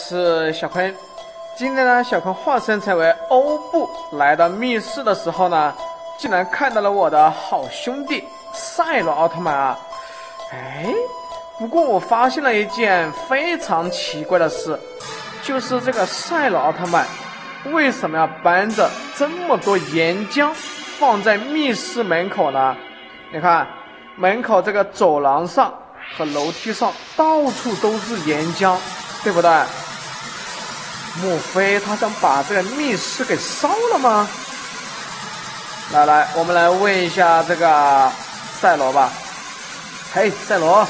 是小坤。今天呢，小坤化身成为欧布来到密室的时候呢，竟然看到了我的好兄弟赛罗奥特曼啊！不过我发现了一件非常奇怪的事，就是这个赛罗奥特曼为什么要搬着这么多岩浆放在密室门口呢？你看，门口这个走廊上和楼梯上到处都是岩浆，对不对？莫非他想把这个密室给烧了吗？来，我们来问一下这个赛罗吧。嘿，赛罗。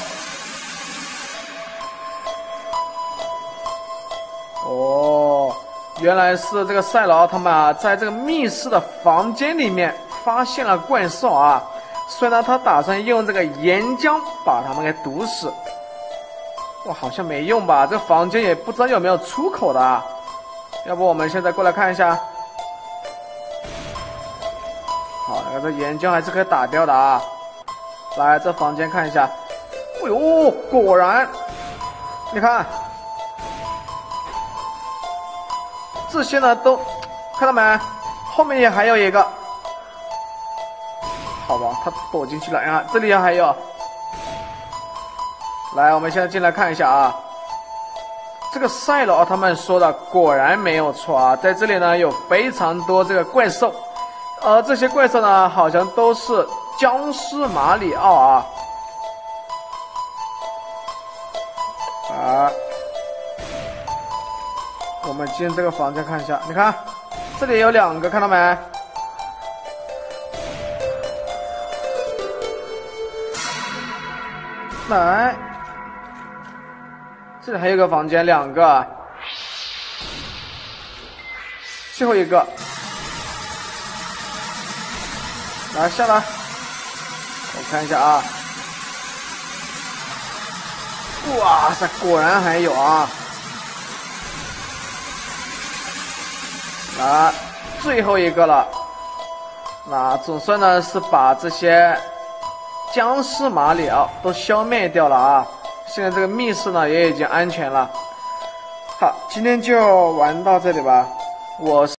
哦，原来是这个赛罗奥特曼啊，在这个密室的房间里面发现了怪兽啊。虽然他打算用这个岩浆把他们给毒死，哇，好像没用吧？这房间也不知道有没有出口的啊。要不我们现在过来看一下。好，这岩浆还是可以打掉的啊。来，这房间看一下。哎呦，果然，你看，这些呢都看到没？后面也还有一个。好吧，他躲进去了呀，这里还有。来，我们现在进来看一下啊。这个赛罗奥特曼说的果然没有错啊，在这里呢有非常多这个怪兽，而这些怪兽呢好像都是僵尸马里奥啊。我们进这个房间看一下，你看这里有两个，看到没？来，这里还有个房间，两个，最后一个，来下来，我看一下啊，哇塞，果然还有啊！来，最后一个了，那总算呢是把这些僵尸马里奥都消灭掉了啊！现在这个密室呢也已经安全了。好，今天就玩到这里吧。我是